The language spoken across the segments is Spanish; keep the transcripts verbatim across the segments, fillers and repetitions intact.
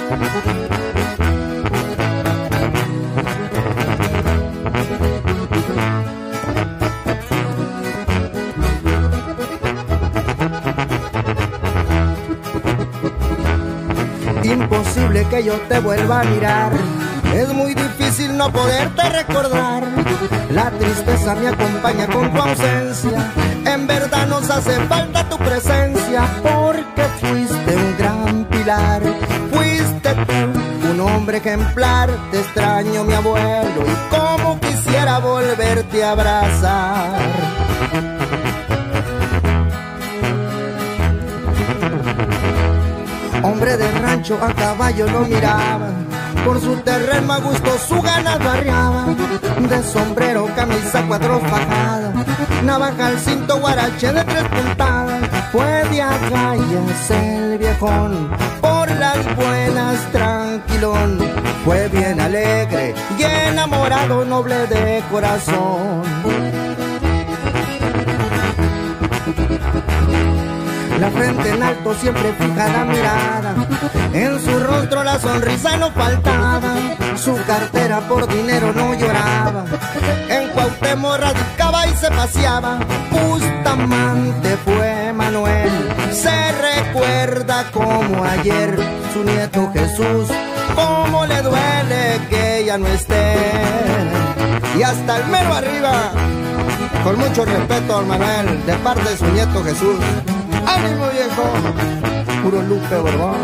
Imposible que yo te vuelva a mirar, es muy difícil no poderte recordar. La tristeza me acompaña con tu ausencia, en verdad nos hace falta tu presencia, porque fuiste un gran pilar, fuiste tú, un hombre ejemplar. Te extraño, mi abuelo, y como quisiera volverte a abrazar. Hombre de rancho, a caballo no miraba, por su terreno a gusto su ganado arriaba. De sombrero, camisa cuatro fajada, navaja al cinto, guarache de tres puntadas. Fue de agallas el viejón, por las buenas tranquilón. Fue bien alegre y enamorado, noble de corazón. La frente en alto, siempre fija la mirada, en su rostro la sonrisa no faltaba. Su cartera por dinero no lloraba, en Cuauhtémoc radicaba y se paseaba. Bustamante fue Manuel, se recuerda como ayer. Su nieto Jesús, cómo le duele que ya no esté. Y hasta el mero arriba, con mucho respeto, don Manuel, de parte de su nieto Jesús. ¡Ánimo, viejo! Puro Lupe Borbón.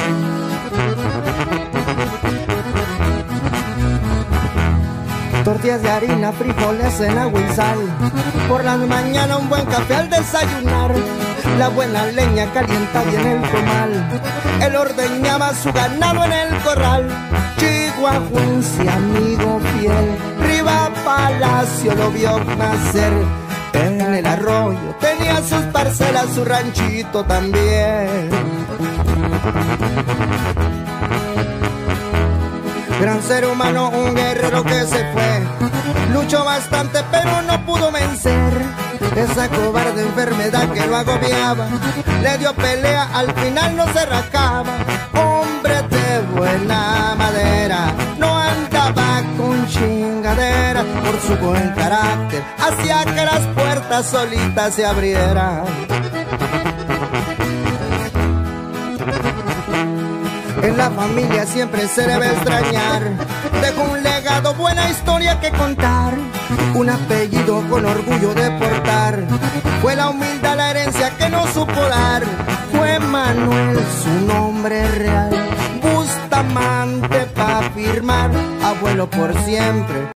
Tortillas de harina, frijoles en agua y sal, por las mañanas un buen café al desayunar. La buena leña calienta bien el comal, él ordeñaba su ganado en el corral. Chihuahuense, amigo fiel, Riva Palacio lo vio nacer. En el arroyo tenía sus parcelas, su ranchito también. Gran ser humano, un guerrero que se fue, luchó bastante pero no pudo vencer esa cobarde enfermedad que lo agobiaba. Le dio pelea, al final no se rajaba. Hombre de buena madera, no andaba con chingadera. Por su buen carácter hacía que las puertas solitas se abrieran. En la familia siempre se debe extrañar, dejó un legado, buena historia que contar, un apellido con orgullo de portar. Fue la humildad la herencia que no supo dar, fue Manuel su nombre real. Bustamante pa' firmar, abuelo por siempre.